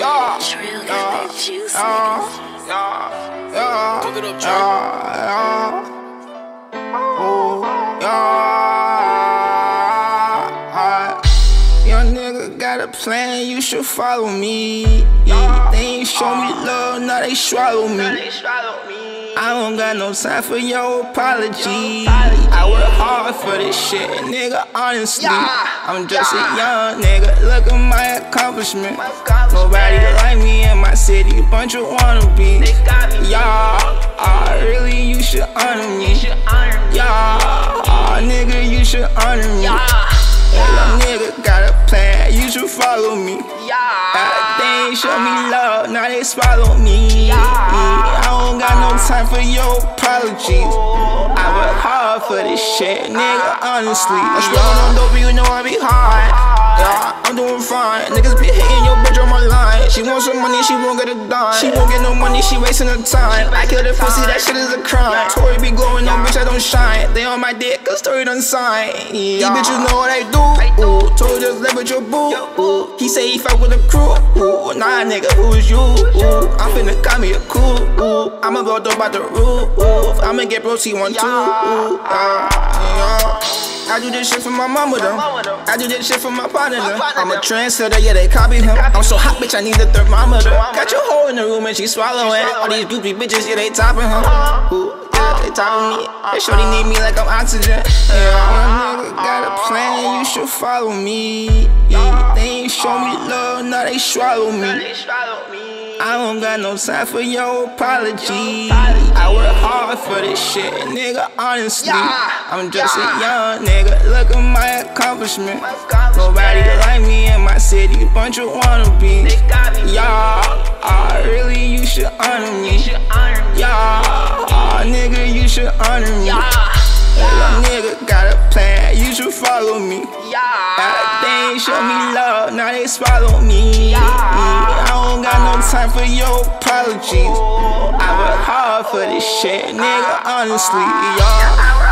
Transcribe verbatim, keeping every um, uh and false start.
Yeah, yeah, yeah, yeah, yeah, yeah, oh, yeah. Young nigga got a plan, you should follow me. Yeah, they ain't show me love, now they swallow me. I don't got no time for your apology. I work hard for this shit, nigga, honestly. I'm just a young nigga, look at my accomplishment. Nobody like me in my city, bunch of wannabes. Y'all, uh, really, you should honor me. Y'all, uh, nigga, you should honor me. Young nigga got a plan, you should follow me. Uh, they ain't show me love, now they swallow me. I don't got no time for your apologies. I work hard for this shit, nigga, honestly. I'm smoking on dope, you know I be hard. Yeah, I'm doing fine. Niggas be hating your bitch on my line. She want some money, she won't get a dime. She won't get no money, she wasting her time. I kill the pussy, that shit is a crime. Tory be glowing, no bitch, I don't shine. They on my dick, cause Tory done sign. Yeah. These bitches know what I do. Ooh, Tory just left with your boo. Ooh, he say he fuck with the crew. Ooh, nah, nigga, who is you? Ooh, I'm finna call me a cool. Ooh, I'ma blow dope out the roof. Ooh, I'ma get bro, she want two. Ooh, uh, yeah. I do this shit for my mama though. I do this shit for my partner though. I'm a trendsetter, yeah, they copy him. I'm so hot, bitch, I need a thermometer. Got your hoe in the room and she swallowing. All these goofy bitches, yeah, they topping him. Ooh, yeah, they topping me. They shorty need me like I'm oxygen. Yeah, young nigga got a plan, you should follow me. Yeah, they ain't show me love, now they swallow me. I don't got no time for your apology. I work hard for this shit, nigga, honestly. I'm just a young nigga, look at my accomplishment. Nobody like me in my city, bunch of wannabes. Y'all, uh, really, you should honor me. Y'all, uh, nigga, you should honor me. Young nigga got a plan, you should follow me. Uh, they ain't show me love, now they swallow me. I don't got no time for your apologies. I work hard for this shit, nigga, honestly, y'all.